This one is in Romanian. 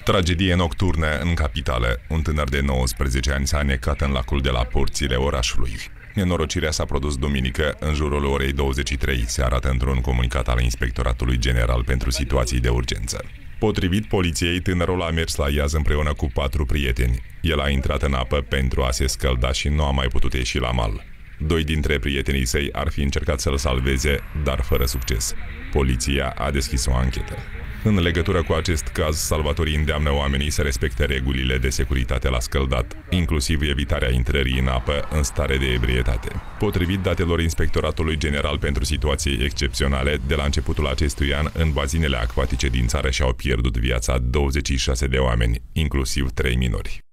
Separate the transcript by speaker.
Speaker 1: Tragedie nocturnă în capitală. Un tânăr de 19 ani s-a anecat în lacul de la porțile orașului. Nenorocirea s-a produs duminică, în jurul orei 23, se arată într-un comunicat al Inspectoratului General pentru Situații de Urgență. Potrivit poliției, tânărul a mers la iaz împreună cu 4 prieteni. El a intrat în apă pentru a se scălda și nu a mai putut ieși la mal. 2 dintre prietenii săi ar fi încercat să-l salveze, dar fără succes. Poliția a deschis o anchetă. În legătură cu acest caz, salvatorii îndeamnă oamenii să respecte regulile de securitate la scăldat, inclusiv evitarea intrării în apă în stare de ebrietate. Potrivit datelor Inspectoratului General pentru Situații Excepționale, de la începutul acestui an, în bazinele acvatice din țară și-au pierdut viața 26 de oameni, inclusiv 3 minori.